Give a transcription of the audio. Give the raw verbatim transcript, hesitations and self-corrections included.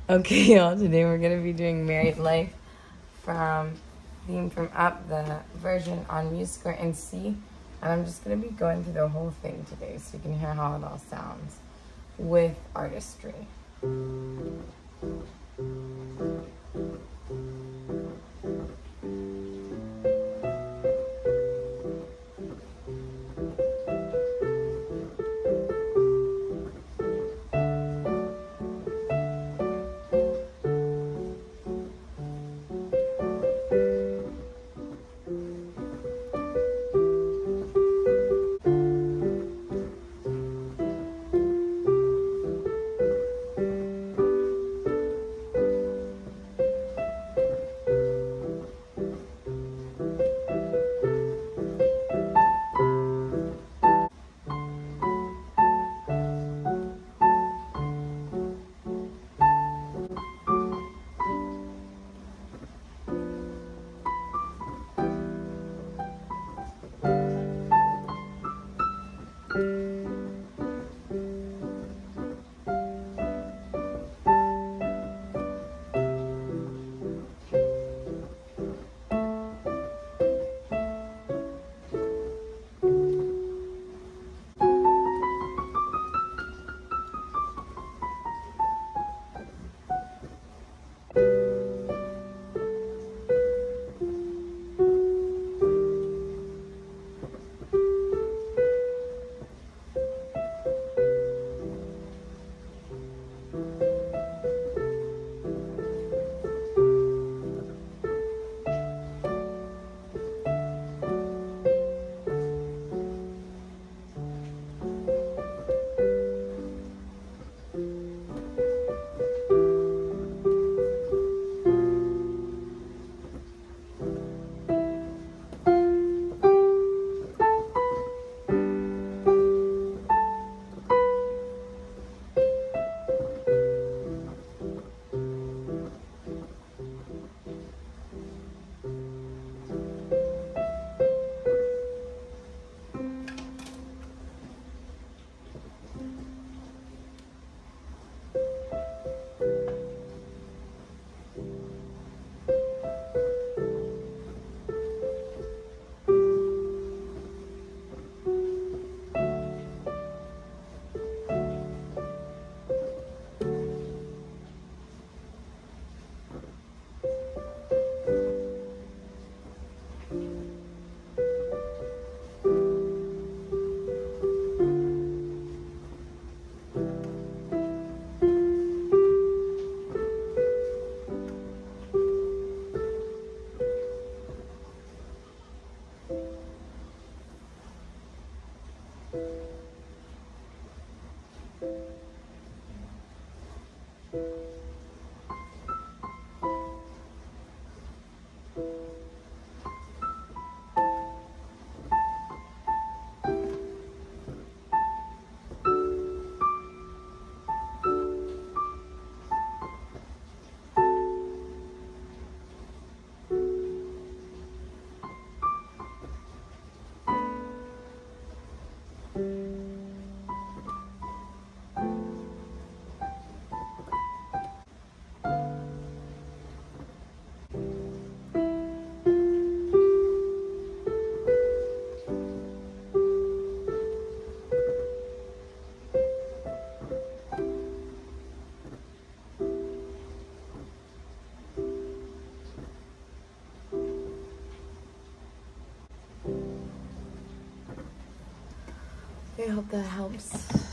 Okay, y'all, today we're going to be doing Married Life from theme from Up, the version on MuseScore and C. And I'm just going to be going through the whole thing today so you can hear how it all sounds with artistry. I hope that helps.